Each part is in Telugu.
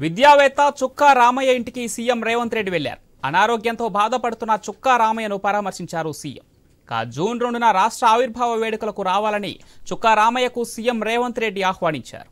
విద్యావేత్త చుక్కా రామయ్య ఇంటికి సీఎం రేవంత్ రెడ్డి వెళ్లారు. అనారోగ్యంతో బాధపడుతున్న చుక్కా రామయ్యను పరామర్శించారు సీఎం. జూన్ 2న రాష్ట్ర ఆవిర్భావ వేడుకలకు రావాలని చుక్కా రామయ్యకు సీఎం రేవంత్ రెడ్డి ఆహ్వానించారు.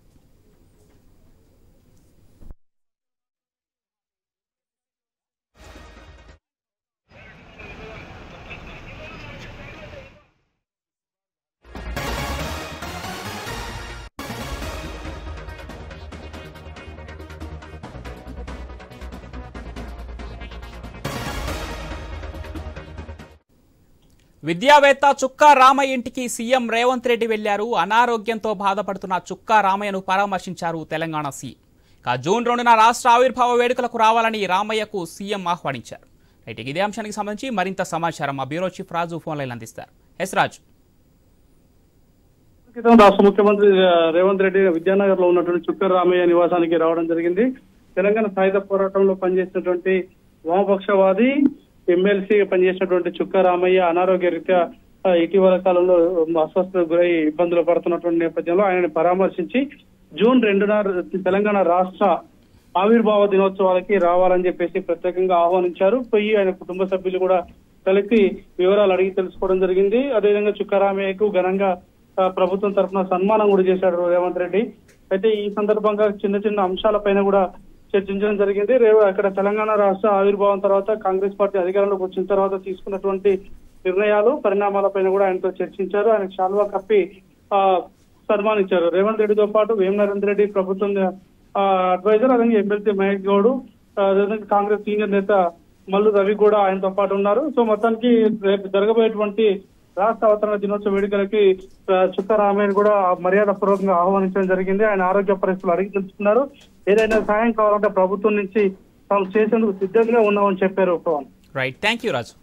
విద్యావేత్త చుక్కా రామయ్య ఇంటికి సీఎం రేవంత్ రెడ్డి వెళ్లారు. అనారోగ్యంతో బాధపడుతున్న చుక్కా రామయ్యను పరామర్శించారు తెలంగాణ సీఎం. జూన్ 2న రాష్ట్ర ఆవిర్భావ వేడుకలకు రావాలని రామయ్యకు సీఎం ఆహ్వానించారు. ఇదే అంశానికి సంబంధించి మరింత సమాచారం మా bureau chief Raju phone line అందిస్తారు. ఎస్ రాజు. రాష్ట్ర ముఖ్యమంత్రి రేవంత్ రెడ్డి విద్యానగర్ లో ఉన్నటువంటి చుక్కా రామయ్య నివాసానికి రావడం జరిగింది. తెలంగాణ సాయుధ పోరాటంలో పనిచేసినటువంటి వామపక్షవాది ఎమ్మెల్సీగా పనిచేసినటువంటి చుక్కా రామయ్య అనారోగ్య రీత్యా ఇటీవల కాలంలో అస్వస్థతకు గురై ఇబ్బందులు పడుతున్నటువంటి నేపథ్యంలో ఆయనని పరామర్శించి జూన్ 2న తెలంగాణ రాష్ట్ర ఆవిర్భావ దినోత్సవాలకి రావాలని చెప్పేసి ప్రత్యేకంగా ఆహ్వానించారు. పోయి ఆయన కుటుంబ సభ్యులు కూడా కలిసి వివరాలు అడిగి తెలుసుకోవడం జరిగింది. అదేవిధంగా చుక్కా రామయ్యకు ఘనంగా ప్రభుత్వం తరఫున సన్మానం కూడా చేశాడు రేవంత్ రెడ్డి. అయితే ఈ సందర్భంగా చిన్న చిన్న అంశాలపైన కూడా చర్చించడం జరిగింది. అక్కడ తెలంగాణ రాష్ట్ర ఆవిర్భావం తర్వాత కాంగ్రెస్ పార్టీ అధికారంలోకి వచ్చిన తర్వాత తీసుకున్నటువంటి నిర్ణయాలు పరిణామాలపైన కూడా ఆయనతో చర్చించారు. ఆయన శాల్వా కప్పి సన్మానించారు. రేవంత్ రెడ్డితో పాటు వేం నరేంద్ర రెడ్డి ప్రభుత్వం అడ్వైజర్, అలాగే ఎమ్మెల్సీ మహేష్ గౌడ్, అదేవిధంగా కాంగ్రెస్ సీనియర్ నేత మల్లు రవి కూడా ఆయనతో పాటు ఉన్నారు. సో మొత్తానికి రేపు జరగబోయేటువంటి రాష్ట్ర అవతరణ దినోత్సవ వేడుకలకి చుక్కా రామయ్యను కూడా మర్యాద పూర్వకంగా ఆహ్వానించడం జరిగింది. ఆయన ఆరోగ్య పరిస్థితులు అడిగి తెలుసుకున్నారు. ఏదైనా సహాయం కావాలంటే ప్రభుత్వం నుంచి తాము చేసేందుకు సిద్ధంగా ఉన్నామని చెప్పారు. Right, thank you Raju.